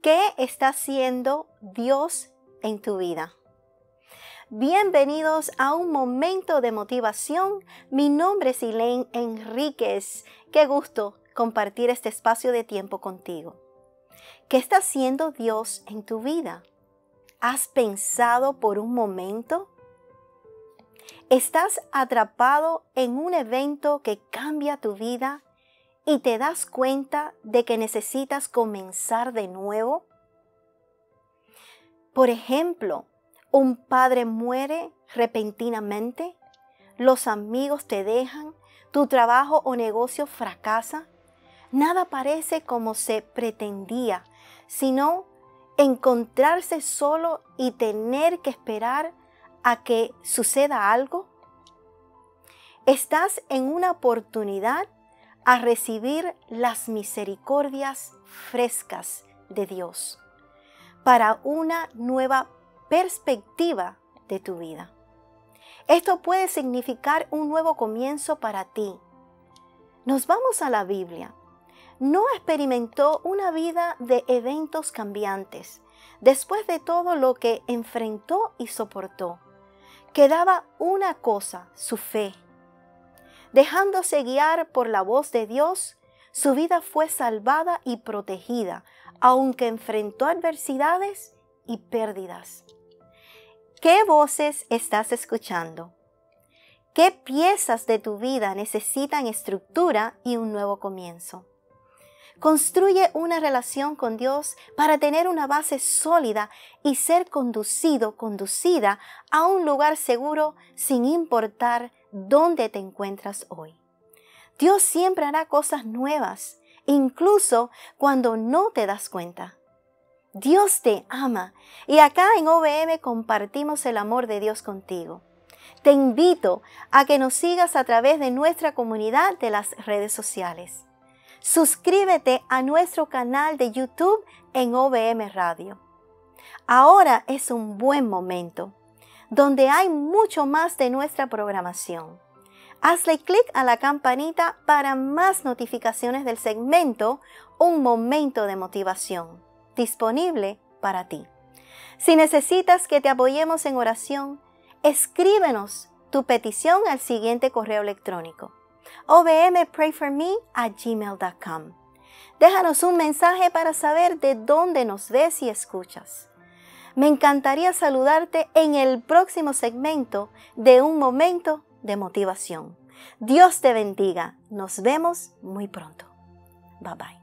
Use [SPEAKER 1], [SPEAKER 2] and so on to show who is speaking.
[SPEAKER 1] ¿Qué está haciendo Dios en tu vida? Bienvenidos a un momento de motivación. Mi nombre es Elaine Enríquez. Qué gusto compartir este espacio de tiempo contigo. ¿Qué está haciendo Dios en tu vida? ¿Has pensado por un momento? ¿Estás atrapado en un evento que cambia tu vida y te das cuenta de que necesitas comenzar de nuevo? Por ejemplo, un padre muere repentinamente, los amigos te dejan, tu trabajo o negocio fracasa. Nada parece como se pretendía, sino encontrarse solo y tener que esperar a que suceda algo. Estás en una oportunidad a recibir las misericordias frescas de Dios para una nueva perspectiva de tu vida. Esto puede significar un nuevo comienzo para ti. Nos vamos a la Biblia. Noé experimentó una vida de eventos cambiantes. Después de todo lo que enfrentó y soportó, quedaba una cosa, su fe. Dejándose guiar por la voz de Dios, su vida fue salvada y protegida, aunque enfrentó adversidades y pérdidas. ¿Qué voces estás escuchando? ¿Qué piezas de tu vida necesitan estructura y un nuevo comienzo? Construye una relación con Dios para tener una base sólida y ser conducida a un lugar seguro sin importar dónde te encuentras hoy. Dios siempre hará cosas nuevas, incluso cuando no te das cuenta. Dios te ama y acá en OBM compartimos el amor de Dios contigo. Te invito a que nos sigas a través de nuestra comunidad de las redes sociales. Suscríbete a nuestro canal de YouTube en OBM Radio. Ahora es un buen momento, donde hay mucho más de nuestra programación. Hazle clic a la campanita para más notificaciones del segmento Un Momento de Motivación, disponible para ti. Si necesitas que te apoyemos en oración, escríbenos tu petición al siguiente correo electrónico: obmprayforme@gmail.com. Déjanos un mensaje para saber de dónde nos ves y escuchas. Me encantaría saludarte en el próximo segmento de Un Momento de Motivación. Dios te bendiga. Nos vemos muy pronto. Bye bye.